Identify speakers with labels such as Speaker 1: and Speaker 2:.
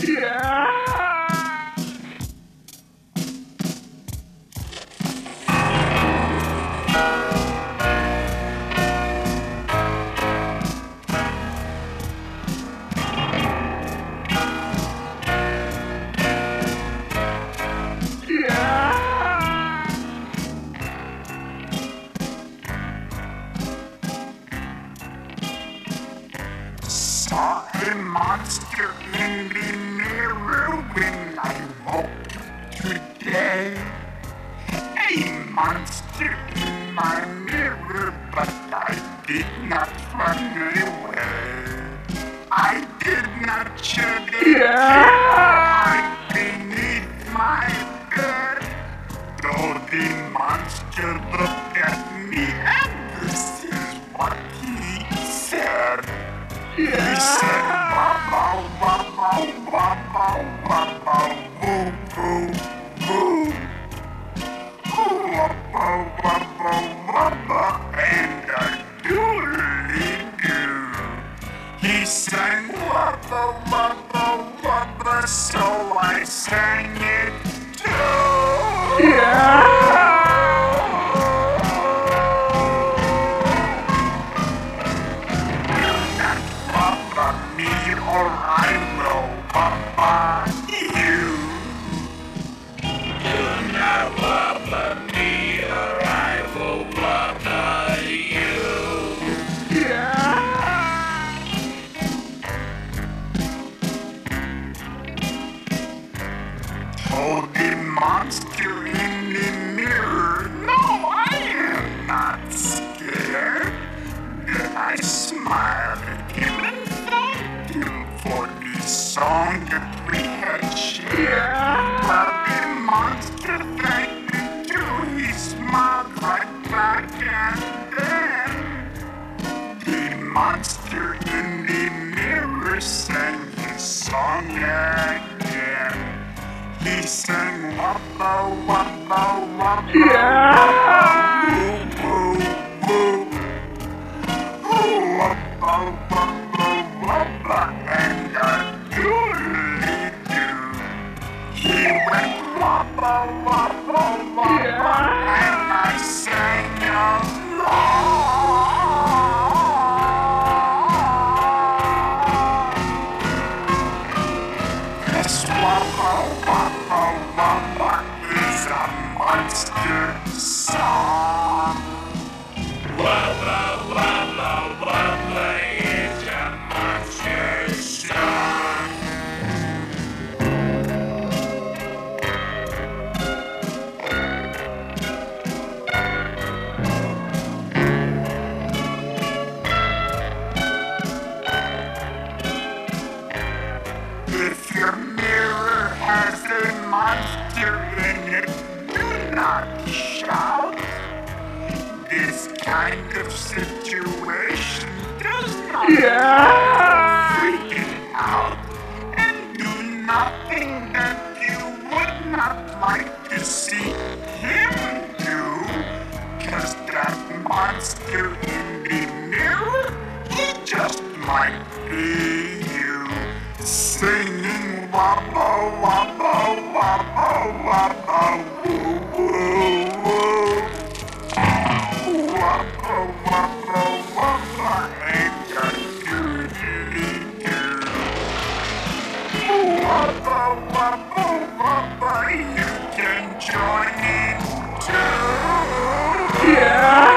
Speaker 1: Saw a monster in the mirror when I woke today. A monster in my mirror, but I did not run away. I did not shed a tear beneath my bed. Though the monster looked at me, and this is what he said. He said, "Wobble, wobble, wobble, wobble, woo, woo, woo. Wobble, wobble, wobble, and a doodly-doo." He sang, "Wobble, wobble, wobble," so I sang it too. Me or I will bumper you. Do not bumper me or I will bumper you. Told the monster in the mirror, "No, I am not scared." Then I smiled at him and thanked him for the song that we had shared. But the monster thanked me too. He smiled right back, and then the monster in the mirror sang his song again. He sang, "Wobble, wobble, wobble, woo, woo, woo. Wobble, wobble, wobble, and a doodly-doo." He went wobble, wobble, wobble, and I sang along. This wobble, wobble, wobble is a monster song. Wobble, wobble, wobble is a monster song. If your mirror has a monster in it, do not shout. This kind of situation does not freaking out, and do nothing that you would not like to see him do, 'cause that monster in the mirror, he just might be you, singing wobble, wobble, wobble, wobble, woo, woo, woo. Wobble, wobble, wobble, and a doodly-doo. Wobble, wobble, wobble, you can join in too.